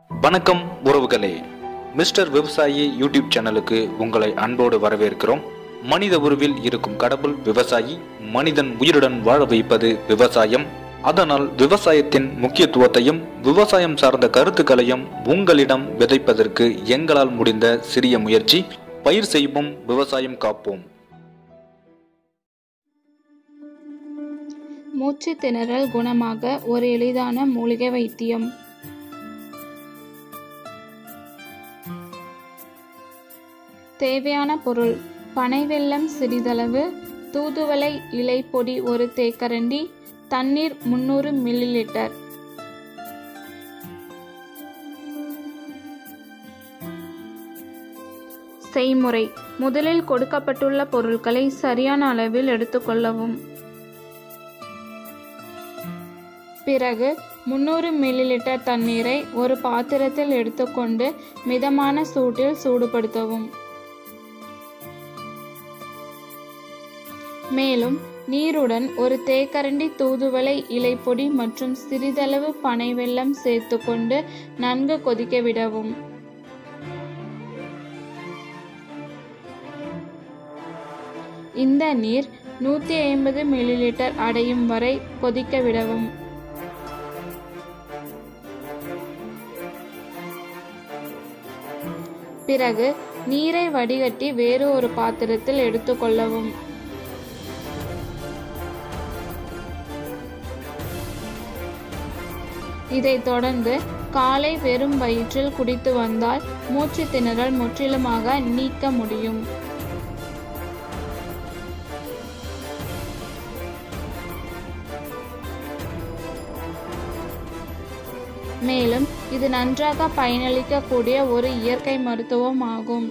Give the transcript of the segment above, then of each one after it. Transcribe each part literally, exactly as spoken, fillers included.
வணக்கம் உறவுகளே, மிஸ்டர் விவசாயி யூடியூப் சேனலுக்கு உங்களை அன்போடு வரவேற்கிறோம். மனித உருவில் இருக்கும் கடவுள் விவசாயி. மனிதன் உயிருடன் வாழ வைப்பது விவசாயம். அதனால் விவசாயத்தின் முக்கியத்துவத்தையும் விவசாயம் சார்ந்த கருத்துக்களையும் உங்களிடம் விதைப்பதற்கு எங்களால் முடிந்த சிறிய முயற்சி. பயிர் செய்வோம், விவசாயம் காப்போம். மூச்சு திணறல் குணமாக ஒரு எளிதான மூலிகை வைத்தியம். தேவையான பொருள்: பனை வெல்லம் சிறிதளவு, தூதுவளை இலை பொடி ஒரு தேக்கரண்டி, தண்ணீர் முன்னூறு மில்லி லிட்டர். செய்முறை: முதலில் கொடுக்கப்பட்டுள்ள பொருட்களை சரியான அளவில் எடுத்துக்கொள்ளவும். பிறகு முன்னூறு மில்லி லிட்டர் தண்ணீரை ஒரு பாத்திரத்தில் எடுத்துக்கொண்டு மிதமான சூட்டில் சூடுபடுத்தவும். மேலும் நீருடன் ஒரு தேக்கரண்டி தூதுவளை இலைப்பொடி மற்றும் சிறிதளவு பனை வெல்லம் சேர்த்து கொண்டு நன்கு கொதிக்க விடவும். இந்த நீர் நூற்றி ஐம்பது மில்லி லிட்டர் அடையும் வரை கொதிக்க விடவும். பிறகு நீரை வடிகட்டி வேறு ஒரு பாத்திரத்தில் எடுத்துக்கொள்ளவும். இதைத் தொடர்ந்து காலை வெறும் வயிற்றில் குடித்து வந்தால் மூச்சு திணறல் முற்றிலுமாக நீக்க முடியும். மேலும் இது நன்றாக பயனளிக்கக்கூடிய ஒரு இயற்கை மருத்துவம் ஆகும்.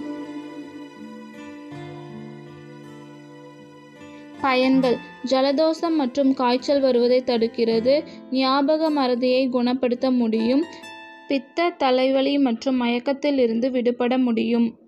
பயன்கள்: ஜலதோஷம் மற்றும் காய்ச்சல் வருவதை தடுக்கிறது, ஞாபக மறதியை குணப்படுத்த முடியும், பித்த, தலைவலி மற்றும் மயக்கத்தில் இருந்து விடுபட முடியும்.